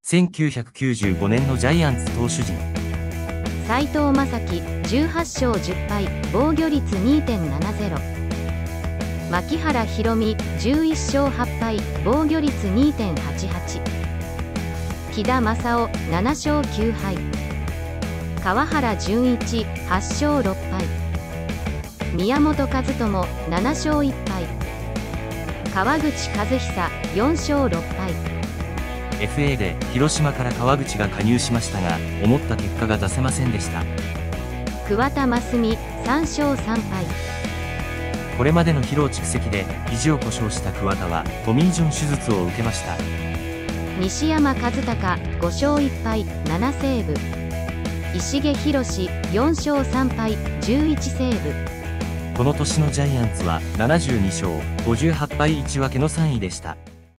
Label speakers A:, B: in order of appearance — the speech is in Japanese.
A: 1995年のジャイアンツ投手陣。
B: 斉藤正樹18勝10敗、防御率 2.70。 牧原大美11勝8敗、防御率 2.88。 木田正夫7勝9敗、川原純一8勝6敗、宮本和知7勝1敗、川口和久4勝6敗。
A: FA で広島から川口が加入しましたが、思った結果が出せませんでした。
B: 桑田真澄3勝3敗。
A: これまでの疲労蓄積で肘を故障した桑田はトミー・ジョン手術を受けました。
B: 西山和孝5勝1敗7セーブ、石毛博4勝3敗11セーブ。
A: この年のジャイアンツは72勝58敗1分けの3位でした。